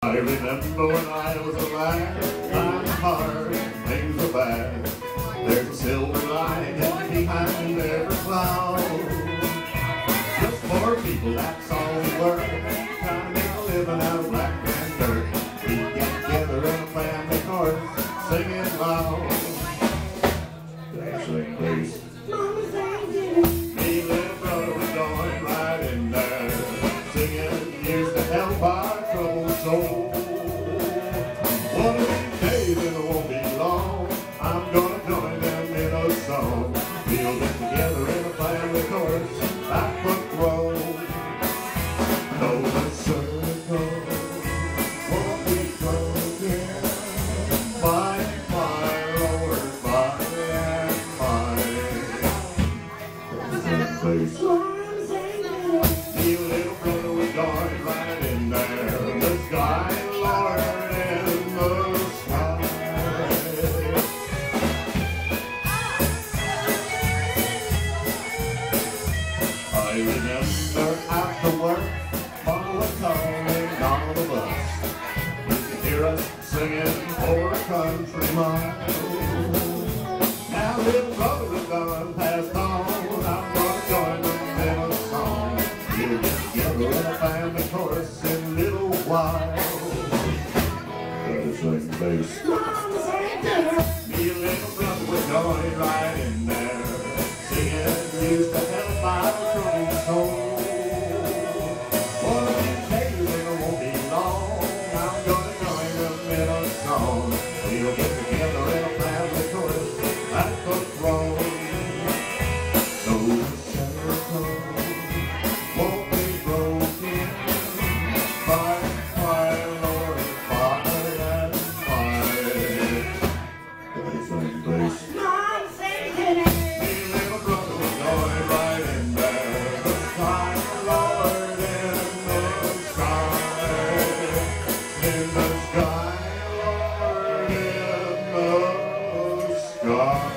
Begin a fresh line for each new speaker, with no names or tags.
I remember when I was a lad, times were hard and things were bad. There's a silver lining behind every cloud. Just for people, that's all we were, trying to make a living out of black and dirt. We get together in a family chorus, singing loud. Dancing bass. Me little brother was going right in there, singing used to help our troubled soul. One of these days, and it won't be long, I'm gonna join them in a song. We'll get together in a family chorus, back front row. Though the circle won't be broken, my Lord, by and by. Me little brother was going right in there, the sky Lord in the sky. I remember after work, Mama was calling on the bus. You could hear us singing for a country mile. Now little brother is gone, passed on, I'm gonna join them in a song. We'll get together in a family chorus in a little while. Sing bass. Me and little brother was going right in there, singing used to help my troubled soul. One of these days, and it won't be long, I'm gonna join them in a song. We'll get together in a family chorus at the throne. So the circle won't be broken, by my Lord, by and by. Sing bass. Me little brother was going right in there, the sky, Lord, in the sky, Lord, in the sky.